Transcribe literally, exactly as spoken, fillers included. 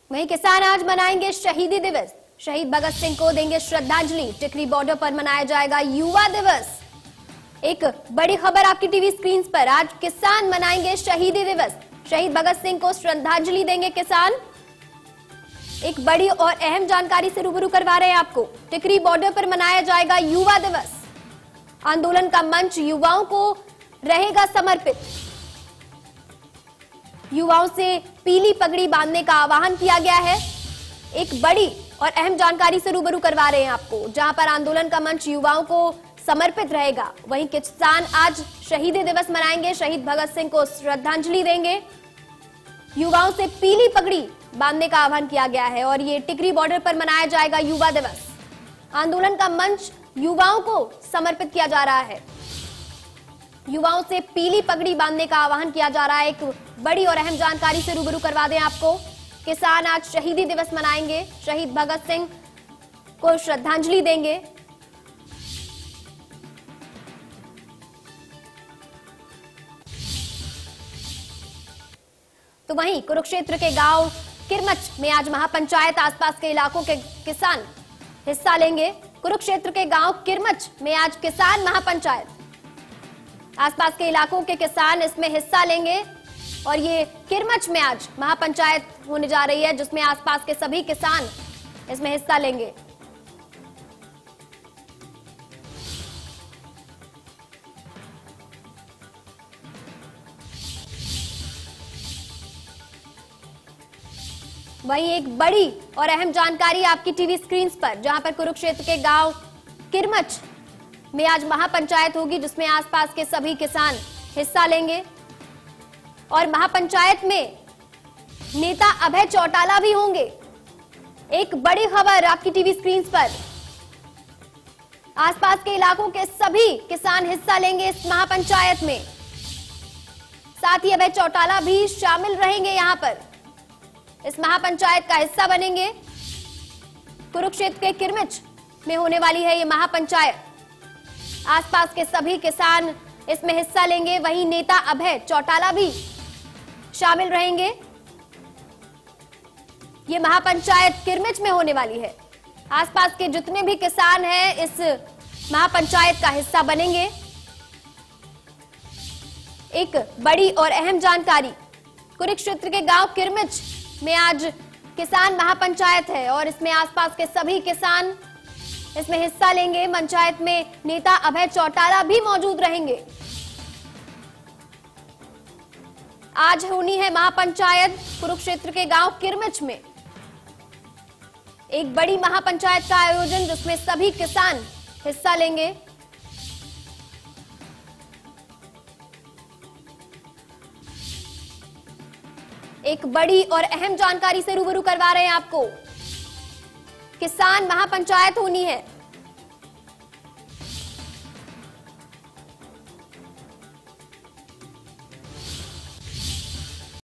वहीं किसान आज मनाएंगे शहीदी दिवस। शहीद भगत सिंह को देंगे श्रद्धांजलि। टिकरी बॉर्डर पर मनाया जाएगा युवा दिवस। एक बड़ी खबर आपकी टीवी स्क्रीन पर। आज किसान मनाएंगे शहीदी दिवस। शहीद भगत सिंह को श्रद्धांजलि देंगे किसान। एक बड़ी और अहम जानकारी से रूबरू करवा रहे हैं आपको। टिकरी बॉर्डर पर मनाया जाएगा युवा दिवस। आंदोलन का मंच युवाओं को रहेगा समर्पित। युवाओं से पीली पगड़ी बांधने का आह्वान किया गया है। एक बड़ी और अहम जानकारी से रूबरू करवा रहे हैं आपको, जहां पर आंदोलन का मंच युवाओं को समर्पित रहेगा। वहीं किसान आज शहीदी दिवस मनाएंगे, शहीद भगत सिंह को श्रद्धांजलि देंगे। युवाओं से पीली पगड़ी बांधने का आह्वान किया गया है और ये टिकरी बॉर्डर पर मनाया जाएगा युवा दिवस। आंदोलन का मंच युवाओं को समर्पित किया जा रहा है। युवाओं से पीली पगड़ी बांधने का आह्वान किया जा रहा है। एक बड़ी और अहम जानकारी से रूबरू करवा दें आपको। किसान आज शहीदी दिवस मनाएंगे, शहीद भगत सिंह को श्रद्धांजलि देंगे। तो वहीं कुरुक्षेत्र के गांव किरमच में आज महापंचायत, आसपास के इलाकों के किसान हिस्सा लेंगे। कुरुक्षेत्र के गांव किरमच में आज किसान महापंचायत, आसपास के इलाकों के किसान इसमें हिस्सा लेंगे और ये किरमच में आज महापंचायत होने जा रही है, जिसमें आसपास के सभी किसान इसमें हिस्सा लेंगे। वहीं एक बड़ी और अहम जानकारी आपकी टीवी स्क्रीन पर, जहां पर कुरुक्षेत्र के गांव किरमच में आज महापंचायत होगी, जिसमें आसपास के सभी किसान हिस्सा लेंगे और महापंचायत में नेता अभय चौटाला भी होंगे। एक बड़ी खबर आपकी टीवी स्क्रीन पर। आसपास के इलाकों के सभी किसान हिस्सा लेंगे इस महापंचायत में। साथ ही अभय चौटाला भी शामिल रहेंगे, यहां पर इस महापंचायत का हिस्सा बनेंगे। कुरुक्षेत्र के किरमच में होने वाली है ये महापंचायत। आसपास के सभी किसान इसमें हिस्सा लेंगे। वहीं नेता अभय चौटाला भी शामिल रहेंगे। ये महापंचायत किरमच में होने वाली है। आसपास के जितने भी किसान हैं इस महापंचायत का हिस्सा बनेंगे। एक बड़ी और अहम जानकारी, कुरुक्षेत्र के गांव किरमच में आज किसान महापंचायत है और इसमें आसपास के सभी किसान इसमें हिस्सा लेंगे। पंचायत में नेता अभय चौटाला भी मौजूद रहेंगे। आज होनी है महापंचायत कुरुक्षेत्र के गांव किरमच में। एक बड़ी महापंचायत का आयोजन, जिसमें सभी किसान हिस्सा लेंगे। एक बड़ी और अहम जानकारी से रूबरू करवा रहे हैं आपको। किसान महापंचायत होनी है।